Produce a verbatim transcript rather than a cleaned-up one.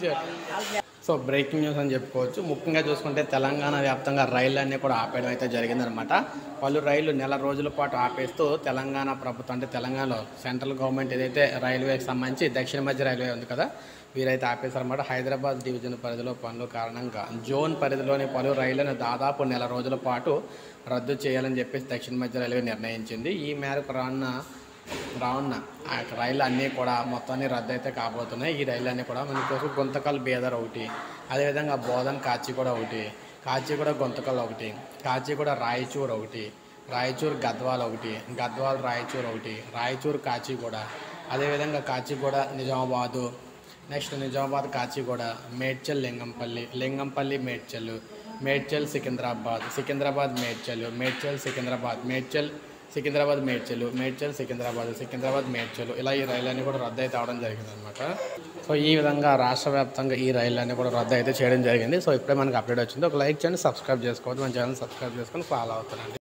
చెప్పుకోవచ్చు. So breaking news అని చెప్పుకోవచ్చు. ముఖ్యంగా చూసుకుంటే తెలంగాణ వ్యాప్తంగా రైళ్ళన్నీ కూడా ఆపేయడం అయితే జరిగిందనమాట. పలు రైళ్లు నెల రోజుల పాటు ఆపేస్తూ తెలంగాణ ప్రభుత్వం అంటే తెలంగాణలో సెంట్రల్ గవర్నమెంట్ ఏదైతే రైల్వేకి సంబంధించి దక్షిణ మధ్య రైల్వే ఉంది కదా, వీరైతే ఆపేశారన్నమాట. హైదరాబాద్ డివిజన్ పరిధిలో పనుల కారణంగా జోన్ పరిధిలోని పలు రైళ్లను దాదాపు నెల రోజుల పాటు రద్దు చేయాలని చెప్పేసి దక్షిణ మధ్య రైల్వే నిర్ణయించింది. ఈ మేరకు రానున్న రానున్న ఆ రైళ్ళు అన్నీ కూడా మొత్తాన్ని రద్దు అయితే కాబోతున్నాయి. ఈ రైళ్ళు అన్నీ కూడా మనకు గుంతకల్ బీదర్ ఒకటి, అదేవిధంగా బోధన్ కాచిగూడ ఒకటి, కాచిగూడ గుంతకల్ ఒకటి, కాచిగూడ రాయచూర్ ఒకటి, రాయచూర్ గద్వాల్ ఒకటి, గద్వాల్ రాయచూర్ ఒకటి, రాయచూర్ కాచిగూడ, అదేవిధంగా కాచిగూడ నిజామాబాదు, నెక్స్ట్ నిజామాబాద్ కాచిగూడ, మేడ్చల్ లింగంపల్లి, లింగంపల్లి మేడ్చల్, మేడ్చల్ సికింద్రాబాద్, సికింద్రాబాద్ మేడ్చల్, మేడ్చల్ సికింద్రాబాద్, మేడ్చల్ సికింద్రాబాద్ మేడ్చల్, మేడ్చల్ సికింద్రాబాద్, సికింద్రాబాద్ మేడ్చల్, ఇలా ఈ రైళ్ళన్నీ కూడా రద్దు అయితే అవడం జరిగిందనమాట. సో ఈ విధంగా రాష్ట్ర వ్యాప్తంగా ఈ రైళ్ళన్నీ కూడా రద్దు అయితే చేయడం జరిగింది. సో ఇప్పుడే మనకు అప్డేట్ వచ్చింది. ఒక లైక్ చేయండి, సబ్స్క్రైబ్ చేసుకోవద్దు, మన ఛానల్ సబ్స్క్రైబ్ చేసుకొని ఫాలో అవుతానండి.